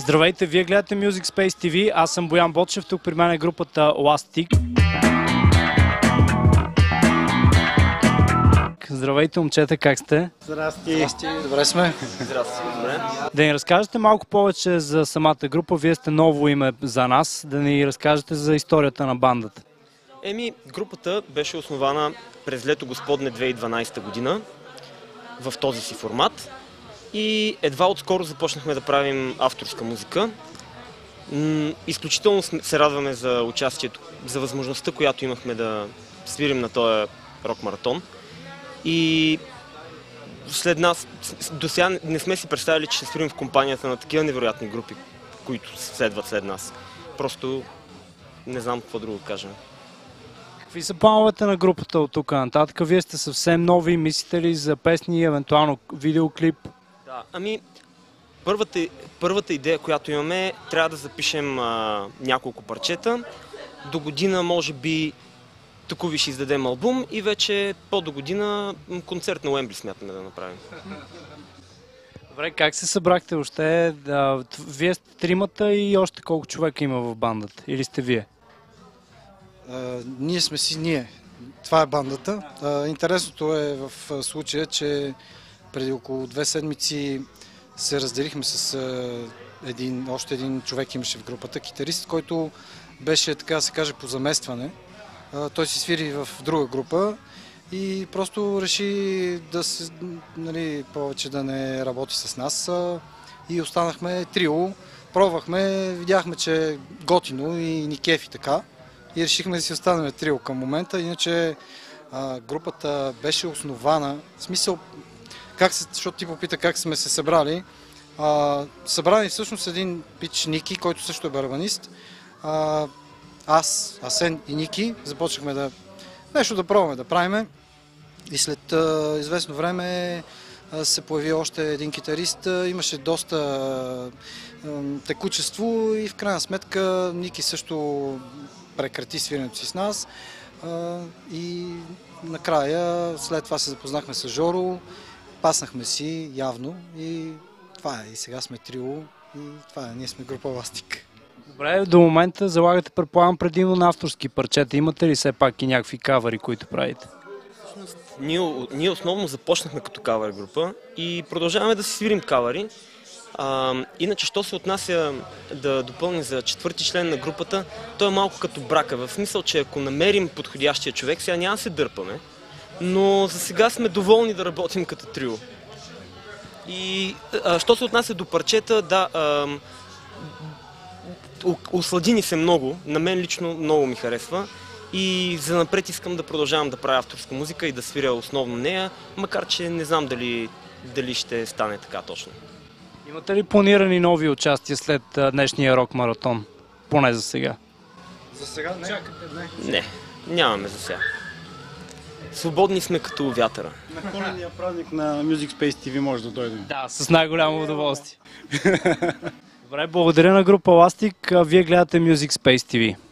Здравейте, вие гледате Music Space TV, аз съм Боян Ботчев, тук при мен е групата Lastic. Здравейте, момчета, как сте? Здрасти. Здрасти, добре сме. Здрасти, добре. Да ни разкажете малко повече за самата група, вие сте ново име за нас, да ни разкажете за историята на бандата. Групата беше основана през лето Господне 2012 година в този си формат и едва отскоро започнахме да правим авторска музика. Изключително се радваме за участието, за възможността, която имахме да свирим на този рок-маратон. И след нас, до сега не сме си представили, че ще свирим в компанията на такива невероятни групи, които следват след нас. Просто не знам какво друго да кажем. Какви са плановете на групата от тук нататък? Вие сте съвсем нови, мислите ли за песни, евентуално видеоклип? Да, първата идея, която имаме, трябва да запишем няколко парчета. До година, може би, тук ще издадем албум и вече по-до година концерт на Уембли смятаме да направим. Добре, как се събрахте още? Вие сте тримата и още колко човека има в бандата? Или сте вие? Ние сме си ние. Това е бандата. Интересното е в случая, че преди около 2 седмици се разделихме с още един човек имаше в групата, китарист, който беше, така да се каже, по заместване. Той си свири в друга група и просто реши повече да не работи с нас и останахме трио. Пробвахме, видяхме, че е готино и ни кефи така и решихме да си останем трио към момента. Иначе групата беше основана, в смисъл, защото ти попита как сме се събрали. Събрани всъщност един пич Ники, който също е барабанист. Аз, Асен и Ники започнахме нещо да пробваме да правиме и след известно време се появи още един китарист, имаше доста текучество и в крайна сметка Ники също прекрати свиренето си с нас и накрая след това се запознахме с Жоро, паснахме си явно и това е. И сега сме трио и това е. Ние сме група Lastic. Добре, до момента залагате, предполагам, предимно на авторски парчета. Имате ли все пак и някакви кавъри, които правите? Всъщност, ние основно започнахме като кавър група и продължаваме да си свирим кавъри. Иначе, що се отнася да допълни за четвърти член на групата, той е малко като брака. В смисъл, че ако намерим подходящия човек, сега няма да се дърпаме, но за сега сме доволни да работим като трио. И що се отнася до парчета, да, услади ни се много, на мен лично много ми харесва и занапред искам да продължавам да правя авторска музика и да свиря основно нея, макар че не знам дали ще стане така точно. Имате ли планирани нови участия след днешния рок-маратон? Поне за сега. За сега не. Не, нямаме за сега. Свободни сме като вятъра. На коледния празник на Music Space TV може да дойдем. Да, с най-голямо удоволствие. Добре, благодаря на група Lastic. Вие гледате Music Space TV.